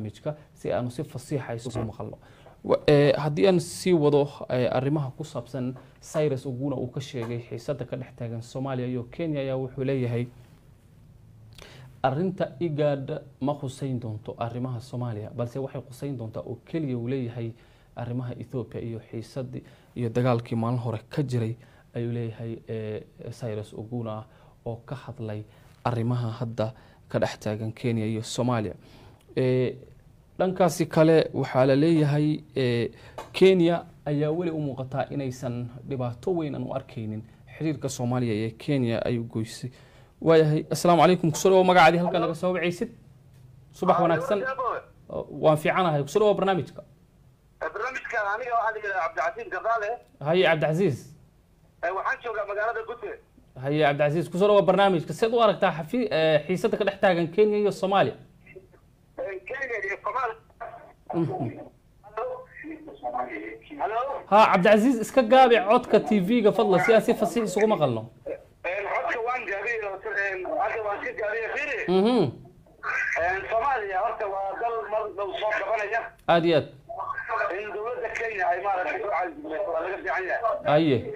barnaamijka si aanu si fasiixa isugu maqalno haddii aan sii wado arrimaha ku saabsan Cyrus Oguna uu ka sheegay xiisada ka dhex taagan Soomaaliya iyo Kenya ayaa wuxuu leeyahay arinta IGAD ma khuseyn doonto arrimaha Soomaaliya balse waxay khuseyn doontaa oo kaliya uu leeyahay arrimaha Ethiopia iyo xiisadii iyo dagaalkii maalin hore ka jiray ayuu leeyahay Cyrus Oguna oo ka hadlay arrimaha hadda ka dhex taagan Kenya iyo Soomaaliya dhankaasi kale waxaa la leeyahay Kenya ayaa weli u muuqataa inaysan dhibaato weyn aan u arkaynin xiriirka Soomaaliya iyo Kenya ay goysay waayahay assalaamu calaykum kusoo magacaadi halka naga soo wacaysid subax wanaagsan waan fiicanahay kusoo barnaamijka aniga waxaan leeyahay Cabdi Gadaale haye Cabdi Aziz waxaan joogaa magaalada Butte haye Cabdi Aziz kusoo barnaamijka sidoo u aragtaa xiisada ka dhex taagan Kenya iyo Soomaaliya ها عبد العزيز اسكا قابع عودك تي في قفضل سياسي فصيح سوق مقلنا عودك وان قابي عودك وان سيد قابي فيري صوماليا عودك وقل مرض وصوت قبلية عاديات إن دولة كينيا أي مالك أيه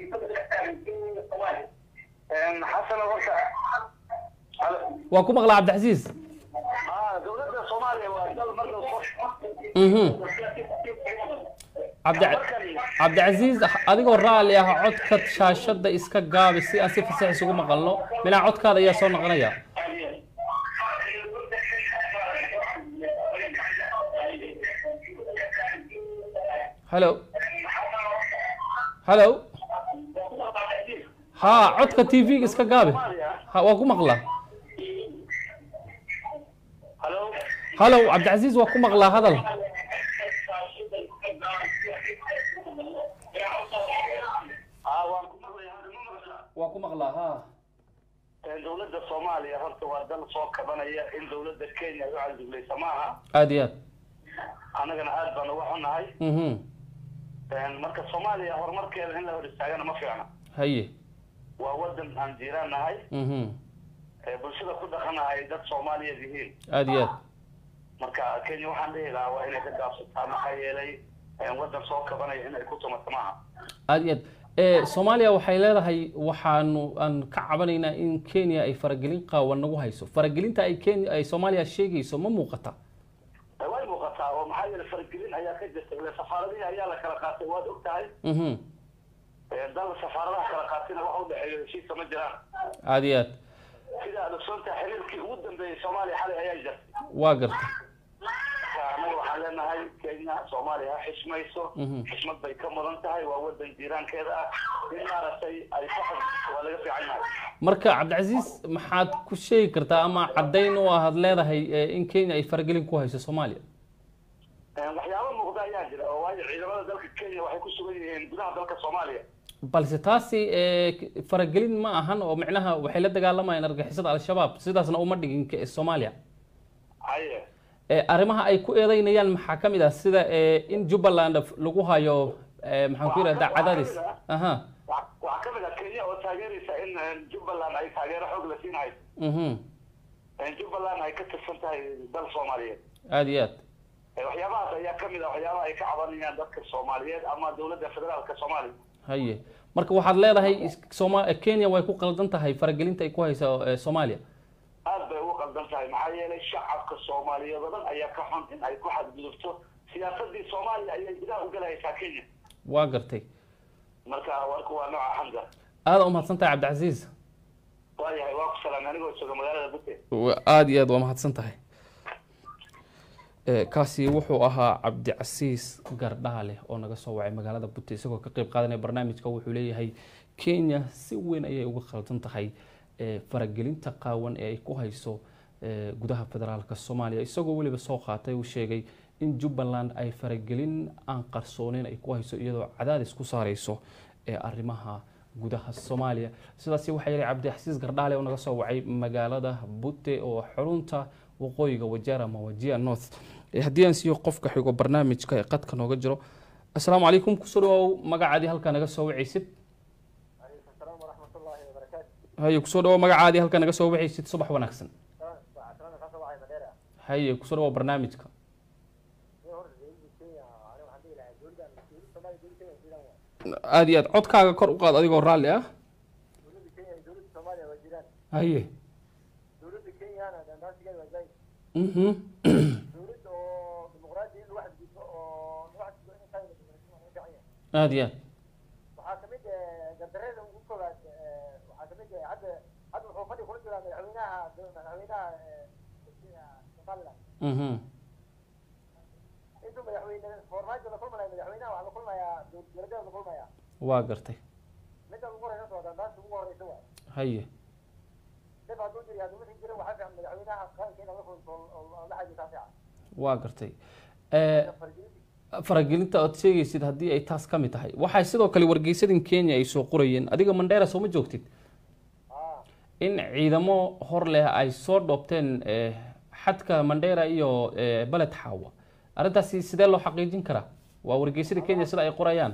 حسن ورشا واكو مغلى عبد العزيز دولة صوماليا وقل مرض وصوت عبد العزيز adigoo raali ah codka shaashada iska gaabi si aan si fasax isugu maqalno mina codkaada ayaa soo noqonaya hello ha codka TV iska gaabi ha waa ku maqlaa hello عبد العزيز waa ku maqlaa hadal واكو مغلاها دولة الصومالية هرت ودل صوك بنايا إن دولة كينيا يعز لي سماها عاديات أنا كان عاد بنا وحنا هاي مركز الصومالية هو مركز هنا هو الاستعانة ما في عنا هي وودن عن جيراننا هاي بالشدة كل خنا هاي دولة الصومالية ذهين عاديات مركز كينيا وحنا ليه لا وإنه كده أبسط ما خيالي ودن صوك بنايا هنا يكون سماها عاديات Soomaaliya waxay leedahay waxaanu aan ka cabanaynaa in Kenya ay faragelin qaawan nagu hayso faragelinta ay Kenya ay Soomaaliya sheegayso ma muuqata way muuqataa oo maxay la faragelin ayaa ka jirtay la safaaradii ayaa la kala qaatay waad ogtahay dal safaaradaha kala qaatayna waxa u dhaxeeyo heshiis ma jiraan caadiyaad sida aad soonta xiriirkii ugu dambeeyay Soomaaliya xalay ayaa jirtay waa gartay أنا وحنا هاي كينيا صوماليا حشميسو حشمت بيكملون تاعي وودن جيران كذا إن عرفتي أي صاحب ولا في عينها مركا عبد العزيز محاد كل شيء كرتا أما عدين وهذا لا هي إن كينيا يفرقلين كويس صوماليا وحياة مغذية جدا وايد عندما ذلك كينيا وحيكون سوي بدنا ذلك صوماليا balse faragelin ma ahan oo macnaha waxay la dagaalamayaan argagixisada al-shabaab sidaasna uma dhigin Soomaaliya arrimaha ay ku eedeynayaan maxaa kamid ah sida in Jubaland lagu hayo maxaan ku yiraahdaa cadaadis waxa kamid ah Kenya oo taageeraysa in Jubaland ay taageero xoog la siinayo in Jubaland ay ka tirsan tahay dal Soomaaliyeed aadiyaad waxyaabahaas ayaa kamid ah waxyaabaha ay ka cabanayaan dadka Soomaaliyeed ama dawladda federaalka Soomaaliya haye marka waxaad leedahay Kenya way ku qaldan tahay faragelinta ay ku hayso Soomaaliya aad bay ugu qaldan tahay maxaa yeelay shacabka Soomaaliyeed oo dhan ayaa ka xun in ay ku xadgudubto siyaasadii Soomaaliya ayay gudaha u galaysaa Kenya waa gartay marka warku waa nooca xamda aad u mahadsantahay Cabdi Aziz waayahay waa ku salaam anigoo jooga magaalada Butte aad iyo aad waa mahadsantahay kaasi wuxuu ahaa Cabdi Aziz Gardale oo naga soo wacay magaalada Butte isagoo ka qayb qaadanaya barnaamijka wuxuu leeyahay Kenya si weyn ayay uga qaldan tahay faragelinta qaawan ee ay ku hayso gudaha federaalka Soomaaliya isagoo waliba soo qaatay uu sheegay in Jubaland ay faragelin aan qarsoonin ay ku hayso iyadoo cadaadis ku saarayso arrimaha gudaha Soomaaliya sidaas waxa yiri Cabdi Aziz Gardale oo naga soo wacay magaalada Butte oo xarunta waqooyiga Wajara ma Wajia North haddii aan siiyo qofka xigo barnaamijka qadka nooga jiro assalaamu calaykum ku soo magacaadi halka naga soo wacaysid هاي كسر مجا عادي هل كان جسوا وحي ست صبح ونكسن هاي كسر برنامجك aada iyo aad codkaaga kor u qaad adigoo raalli ah haye aada iyo aad waxaa kamid gardareeda ugu koobaad waxaa kamid hadda wuxuu fadhi kula jiraa madaxweynaha somaliland intuu madaxweyne foormaajo la kulmaya madaxweynaha waxaa la kulmayaa dowladada la kulmaya waa gartay midda ugu horeysa soo dandaanta ugu horeysa waa haye dib hadduu jiri hadduu wixii jirin waxaa fiican madaxweynaha qaranka in la kulmo oo la xajiyo taa fiican waa gartay faragelinta ood sheegaysid haddii ay taas ka mid tahay waxay sidoo kale wargeysadin kenya ay soo qorayeen adiga mandheera sooma joogtid in ciidamo hor leh ay soo dhoobteen xadka mandheera iyo baled xaawa arrintaasi sidee loo xaqiijin karaa waa wargeysada kenya sida ay qorayaan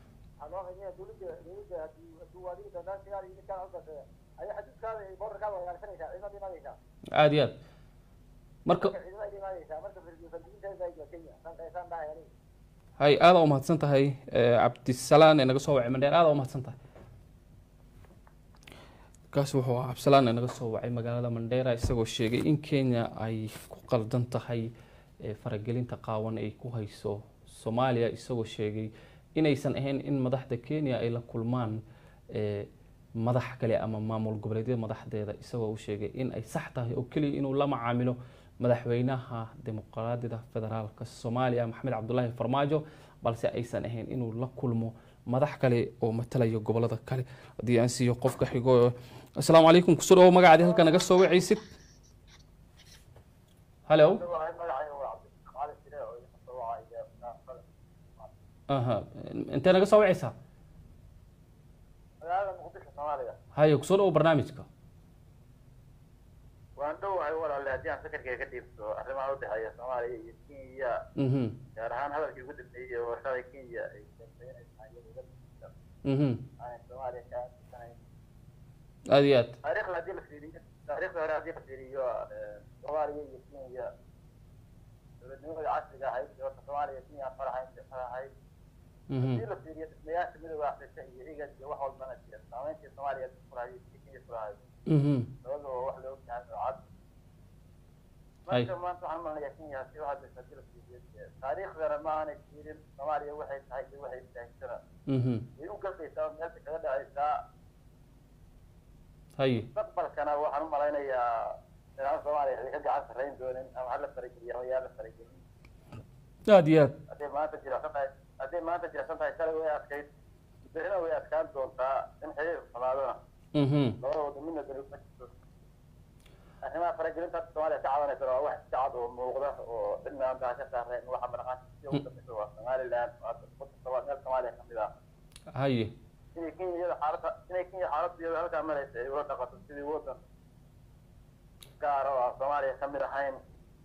aada iyo aad marka hay aada u mahadsan tahay cabdisalaan ee naga soo wacay mandheer aada u mahadsan tahay kaasi wuxuu ahaa cabdisalaan ee naga soo wacay magaalada mandheera isagoo sheegay in kenya ay ku qaldan tahay faragelinta qaawan ay ku hayso soomaaliya isagoo sheegay inaysan ahayn in madaxda kenya ay la kulmaan madax kale ama maamul goboleedyada madaxdeeda isagoo u sheegay in ay sax tahay oo keliya inuu la macaamilo madaxweynaha dimuqraadiyadda federaalka soomaaliya maxamed cabdulaahi farmaajo balse aysan ahayn inuu la kulmo madax kale oo matalayo gobolada kale haddii aan siiyo qofka xigo asalaamu calaykum kusoo dhawo magacaadi halka naga soo wacaysid hallo aha intee naga soo wacaysaa haye kusoo dhawo barnaamijka waan dhowahay walaale haddii aan sakarkeyga ka dhiibto arrimaha udhexeeya soomaaliya iyo kenya gaar ahaan hadalkii ugu dambeeyey oo warshada kenya ay soomaaliya ka aaminsanayn aada iyo aad taariikhda haddii la fiiriyo taariikhda hore haddii la fiiriyo soomaaliya iyo kenya dowladnimadii casriga ahayd horta soomaaliya kenya farahayd haddii la fiiriyo dhismayaasha midooda afrika iyo igad iyo wax walbana jira saameyntii soomaaliya kulahayd kenya kulahayd labada waa wax loo gacan oo cad marka maanta waxaan malaya kenya si u hadlaysa hadii la fiiriyo taariikhdana ma aanay jirin soomaaliya waxay tahay iyo waxay tahaysana way u galkaysaa meelta kaga dhacaysaa haye mustaqbalkana waxaan u malaynayaa inaan soomaaliya ay ka gacan sarrayn doonin ama ha la farageliya ama yaa la faragelin aada iyo aad hadday maanta jirecsan tahay shalay way adkayd berina way adkaan doontaa in xiriir samaadona labada wada midna daliil ma jirto arrimaha faragelinta hadda soomaaliya ka cabanaysa waa wax iska cad oo muuqda oo cidna aan baa ka saarnayn waxa maraqaankiisa ugu dambeysa waa somaliland meel soomaaliya kamid ah haye inay kenya xaaladiyada halkaa maraysa ay ula dhaqato sidii wadan gaara oo aan soomaaliya kamid ahayn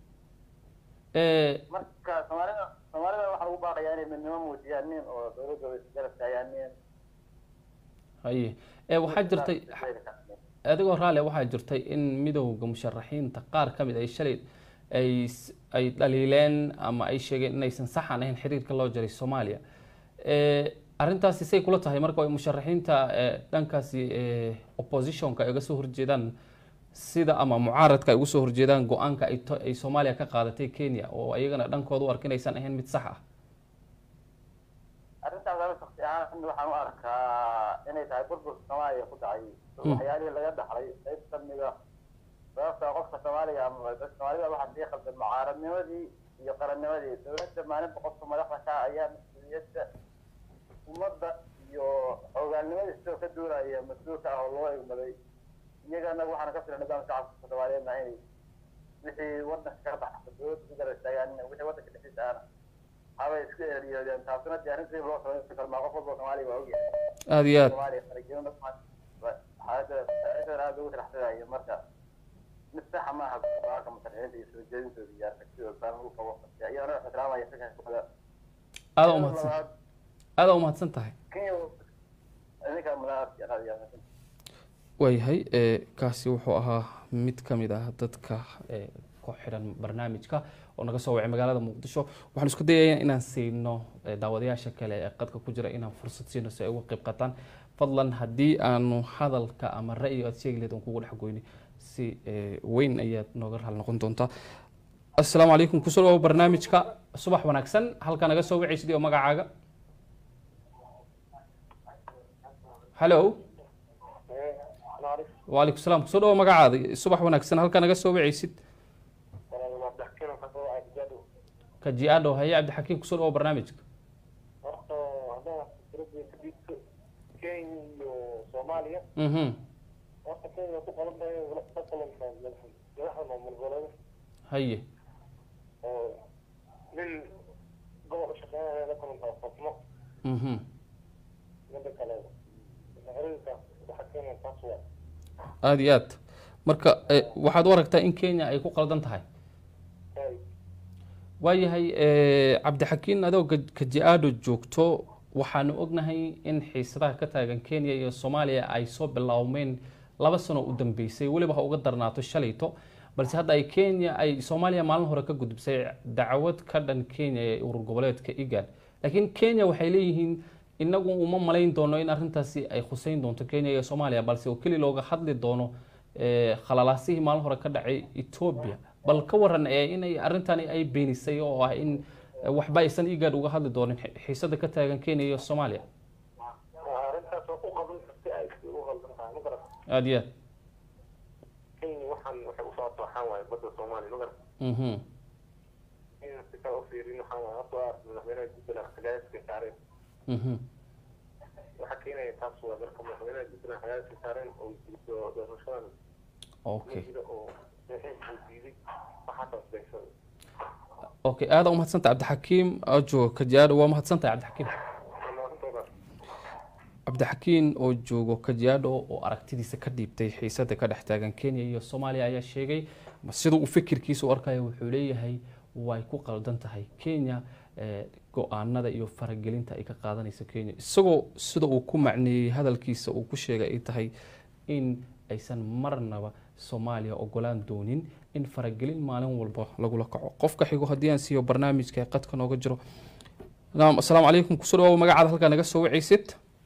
marka soomaalida waxaa ugu baaqayaa inay midnimo muujiyaan nin oo dowladooda isgarab taayaan nin haye waxaa jirtay adigoo raalli waxaa jirtay in midowda musharaxiinta qaar ka mid ay shalay ay dhaliileen ama ay sheegeen inaysan saxan ahayn xiriirka loo jaray soomaaliya arrintaasi say kula tahay marka ay musharaxiinta dhankaasi oppositionka ay uga soo horjeedaan sida ama mucaaradka ay uga soo horjeedaan go-aanka ay soomaaliya ka qaadatay kenya oo iyagana dhankooda u arka inaysan ahayn mid sax ah arrintaas aniga shaksi ahaan waxaan u arkaa inay tahay burburka soomaaliya ku dhacay waxyaalihii laga dhaxlay qayb kamida sababta qofka soomaaliga ama dadka soomaalida waxaa sii khaldan mucaaradnimadii iyo qarannimadii dowladda maalinba qofka madaxda ka ayaa mas-uuliyadda ummadda iyo xoogaalnimadii sidoo ka duulaya mas-uulka ah oo loo egmaday iyagana waxaana ka filan nidaamka shacabka soomaaliyeedna inay wixii wadanka ka baxsa dowladda ku garab istaagaan wixii wadanka dhexdiisa ahna habay isku eeriyoodeen taasina dee arrintii loo samayn karmaa qof walba soomaaliya waa ogyahay aada iyo aad soomaaliya faragelin xaaladda aada ugu tiraxsadayo marka mid saxa maaha go-aanka musharaxiinta iyo soo jeedintooda iyo aragtidooda saan ugu qabo iyadana wax ixtiraamaya fikirkooda aada umahadsan tahay kenya idinka waayahay kaasi wuxuu ahaa mid ka mid ah dadka ku xidhan barnaamijka oo naga soo wacay magaalada muqdisho waxaan isku dayayaa inaan siino daawadayaasha kale ee qadka ku jira inaan fursad siino si ay uga qayb qaataan fadlan haddii aanu hadalka ama ra'yiga aad sheegi lahayd aan kugu dhex goyni si weyn ayaad nooga raali noqon doontaa assalaamu calaykum kusoo dhawow barnaamijka subax wanaagsan halkaa naga soo wacaysid iyo magacaaga hallo وعليكم السلام كسر أو مقعد الصبح ونكسن هل كان جالس سوي عيسد كجيادو هي عبد الحكيم كسر أو برنامجك هي aad iyo aad marka waxaad u aragtaa in Kenya ay ku qaldan tahay waayahay cabdixakiin adoo kajiado joogto waxaanu ognahay in xiisadaha ka taagan Kenya iyo Soomaaliya ay soo bilaawmeen 2 sano u dambeysay waliba ha uga darnaato shalayto balse hadda ay Kenya ay Soomaaliya maalin hore ka gudubsay dacwad ka dhan Kenya ee urur goboleedka IGAD laakiin Kenya waxay leeyihiin inagu uma malayn doono in arrintaasi ay khuseyn doonto Kenya iyo Soomaaliya balse oo kali looga hadli doono khalalaasihii maalin hore ka dhacay Ethiopia bal ka waran inay arrintani ay beenisay oo ah in waxba aysan IGAD uga hadli doonin xiisada ka taagan Kenya iyo Soomaaliya arrintaas oo u qaban kartay ay u qaldan tahay ma garan aad iyo Kenya waxay u soo tooxaan waay badda Soomaaliya ma garan in si ka u fiirin waxaan waa madaxweynaha Jubbaland xagaaska saareen waxa keenaya taas waa marka madaxweynaha Jubbaland xagaaska saareen oo doorashadan okay اوكي هذا ومحسنت عبد الحكيم اجو كجياد ومحسنت عبد الحكيم عبد الحكيم اوجو كجياد oo aragtidiisa ka dhiibtay xiisada ka dhex taagan Kenya iyo Soomaaliya ayaa sheegay sidoo uu fikirkiisa u arkayo wuxuu leeyahay way ku qaldan tahay Kenya go'aanada iyo faragelinta ay ka qaadanayso Kenya isagoo sida uu ku macneeyay hadalkiisa uu ku sheegay ay tahay in aysan marnaba Soomaaliya ogolaan doonin in faragelin maalin walba lagu la kaco qofka xigo hadii aan siiyo barnaamijka qadka nooga jiro naam assalaamu calaykum kusoo dhawaad magacaada halka naga soo wacaysid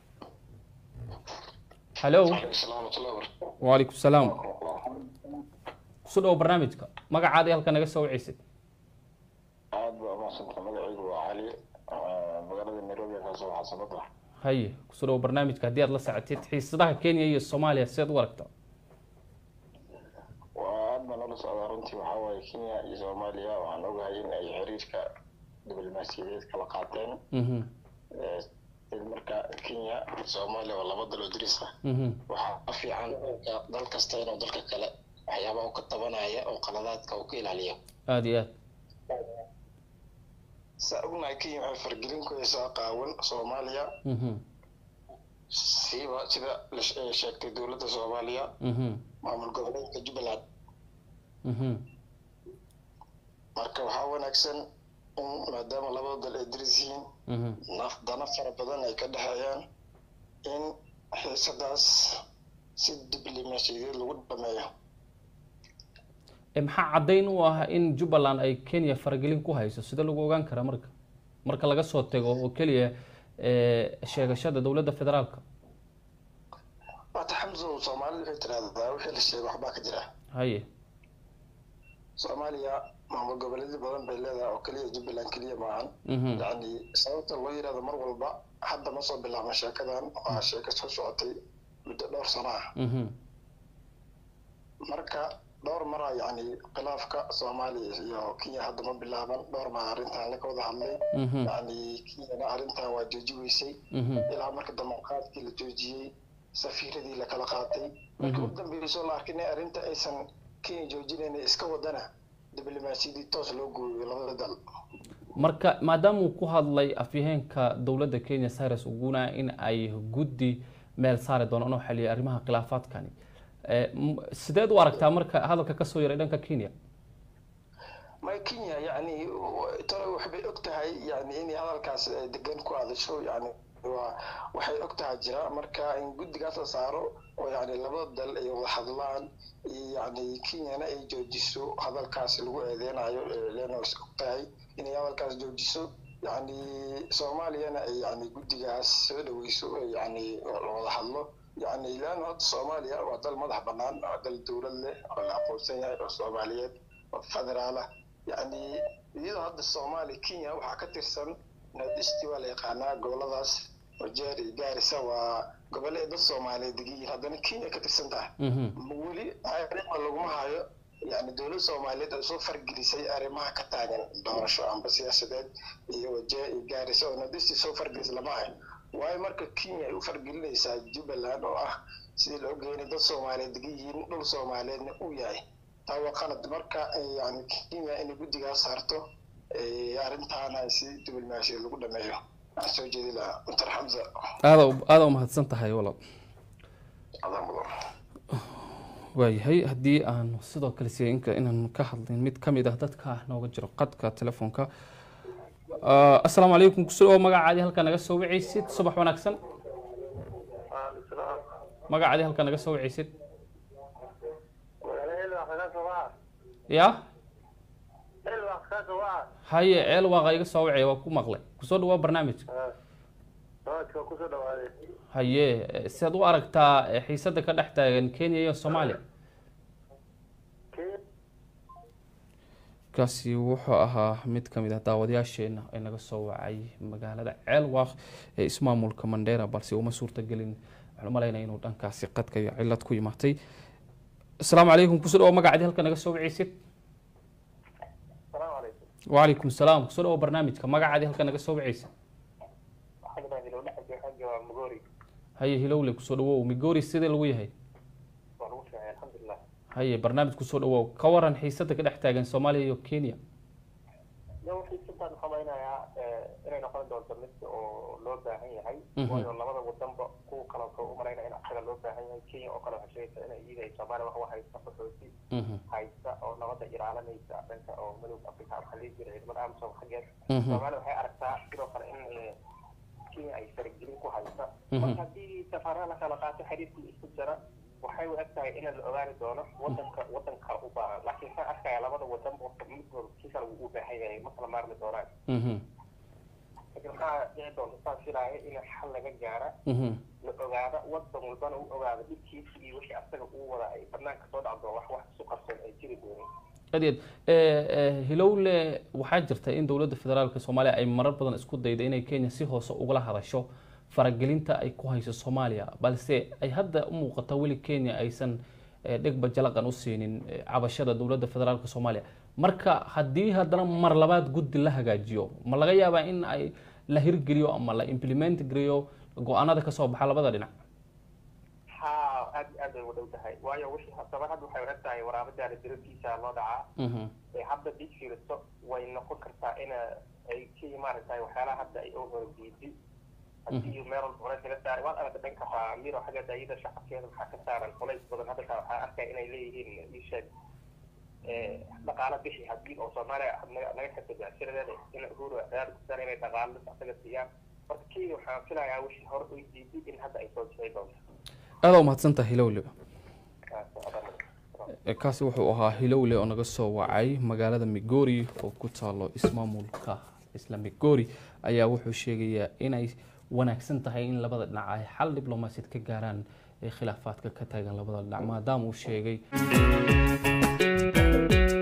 hello wa alaykum salaam kusoo dhawaad barnaamijka magacaada halka naga soo wacaysid aad baa maasanta magacaygu waa cali magaalada Nairobi ka soo xasanada haye kusoo dhawaad barnaamijka hadii aad la socotid xiisadaha Kenya iyo Soomaaliya sidoo u aragtaa runtii waxa waaye Kenya iyo Soomaaliya waxaan ogahay in ay xiriirka diblomaasiyadeed kala qaateen marka Kenya Soomaaliya waa laba dal oo diris ah waxa fiican dal kasta inuu dalka kale waxyaabaha ka tabanaya oo qaladaadka uu ka ilaaliyo aad iyo aad saabuna Kenya waxay fargelin ku haysaa qaawan Soomaaliya sida la sheegtay dawladda Soomaaliya maamul goboleedka Jubbaland marka waxaa wanaagsan in maadaama labada dal ay diris yihiin dana fara badan ay ka dhexeeyaan in xiisadaas si diblomaasiyadeed lagu dhameeyo maxaa caddayn u ah in Jubbaland ay Kenya faragelin ku hayso sida lagu ogaan kara marka laga soo tago oo kaliya sheegashada dawladda federaalka Hamza Soomaaliya waxay tiraahdaa wixii la sheegay waxba ka jira haye Soomaaliya maamul goboleedyo badan bay leedahay oo kaliya Jubbaland kaliya maahan yani sababta loo yiraahdo mar walba hadda ma soo bilaabma sheekadan waa sheeko soo socotay muddo dhowr sano ah marka dhowr mar yani khilaafka Soomaaliya iyo Kenya hadda ma bilaaban dhowr mar arrintan la wada hadlay yani Kenya arrintan waa joojiisay ilaa marka damaqaadkii la joojiyay safiiradii la kala qaatay marka ugu dambeysay la arkay in arrinta aysan Kenya joojinayna iska wadana diblomaasiyadii toos loo gooyo labada dal marka maadaama uu ku hadlay afyaheenka dawladda Kenya Cyrus Oguna in ay guddi meel saari doonaan oo xalliyo arrimaha khilaafaadkani sideed u aragtaa marka hadalka ka soo yaray dhanka Kenya ma Kenya yani tara waxbay ogtahay yani in hadalkaas degan ku aadasho yani waxay ogtahay jira marka in guddigaas la saaro oo yani labada dal ay wada hadlaan yani kenyana ay joojiso hadalkaas lagu eedeynayo leena is ogtahay inay hadalkaas joojiso yani soomaaliyana ay yani guddigaas soo dhaweyso yani wada hadlo يعني لأن هذا الصوماليا وهذا المذهب بنان هذا الدولة اللي أقولسني الصوماليات والفدرالة يعني إذا هذا الصومالي كينيا وحكتر سن نادستي ولا يقانا قولداس وجاري جارسة وقبل هذا الصومالي دقيقة هذا كينيا كتر سن ده مولي أنا ما هاي يعني دولة الصومالية ده سو فرق جريسي أريمها كتاعن دور شو عم بس ياسداد وجاري جارسة ونادستي سو فرق جريس لماهي waayo marka Kenya ay u fargelinaysaa Jubaland oo ah sidii loo geeyay dad Soomaaliyeed degan dhul Soomaaliyeedna uu yahay taa waa qalad marka yani Kenya in guddigaas saarto arintaana si diblomaasiya lagu dhameeyo soo jeedila Dr. Hamza aad u mahadsan tahay walaal waayahay haddii aan sidoo kale siinka inaan ka hadlin mid ka mid ah dadka nooga jiro qadka telefoonka السلام عليكم كسر مقع عادي هل كان جسوا عيسيد صباح ونكسن مقع عادي هل كان جسوا عيسيد يا هاي عيل واقعي جسوا عي وكم مغلى كسر هو برنامج هاي سيدو أركتا حيسد كده حتى كينيا والصوماليا kaasi wuxuu ahaa mid ka mid ah daawadayaasheena ay naga soo wacay magaalada Ceelwaaq ee ismaamulka Mandera balse uma suurtagelin waxaan maleynaa inuu dhankaasi qadka iyo cilad ku yimaatay assalaamu calaykum kusoo dhaw magacadi halka naga soo wacaysid assalaamu calaykum wa calaykum salaam kusoo dhaw barnaamijka magacadi halka naga soo wacaysid haye hilowle kusoo dhaw Migori sidee lagu yahay alxamdulillah هاي برنامج كسر أو كورن حيستك كده احتاجن سوماليا وكينيا. لو في سنتان خمينا يا إننا نقول دول تمس أو لوبا هاي والله ما بدنا كو كلام كو مرينا إن أحسن لوبا هاي كينيا أو كلام شيء إن إذا سوماليا وهو هاي سافر في هاي أو نقطة إيران نيسا بنت أو ملوك أفريقيا الخليج جريد من أمس أو حاجات سوماليا هاي أركتا كده قال إن كينيا أي فرق جريد كو هاي وهذه سفرنا خلقات حديث الاستجارة waxay u egtahay in la ogaani doono wadanka u baahan laakiin ka arkaya labada wadan oo midkood si kale uu u baahan yahay ma kala maarmi doonaan waxaa dhici doonta saa filaaya in xal laga gaara la ogaada wadan walbana u ogaada dhibkiisa iyo wixii asaga uu wada ay banaanka soo dhacdo wax isu qarsoon ay jiri dooneen adeed hilowle waxaa jirta in dowladda federaalka Soomaaliya ay marar badan isku dayday inay Kenya si hoose uga hadasho faragelinta ay ku hayso Soomaaliya balse ay hadda u muuqato wali Kenya aysan dhigba jalaqan u siinin cabashada dowladda federaalka Soomaaliya marka hadii hadana mar labaad guddi la hagaajiyo ma laga yaabaa in ay la hirgeliyo ama la implement gareeyo go'aanada ka soo baxa labada dhinac aad ay wada tahay waayo wixii sabab hadda waxay rabtaa waraabada dirkiisa loo dhacaa hadda dhigsiiso way noqon kartaa in ay ka imaanaysaa waxyaalaha hadda ay oo horjeedin hadii meel hore kala saaray waa aragtay dhanka faamiro xaga daayida shaqadeeda waxa ka saaran qolays badan hadda waxa arkay inay leeyihiin isheeg dhaqaale bixi hadii oo Soomaaliya naga xisaabiya shirkadda in uhuru aad ku saaray inay dhaqaale asaga siiyaan marka kii waxa filayaa wixii hore u diiday in hadda ay soo jeedo aad u mahadsantahay hilowle kaasi wuxuu ahaa hilowle oo naga soo wacay magaalada Migori oo ku taalo ismaamulka isla Migori ayaa wuxuu sheegayaa inay wanaagsan tahay in labada dhinac ay xal diblomaasiyad ka gaaraan khilaafaadka ka taagan labada dhinac maadaama uu sheegay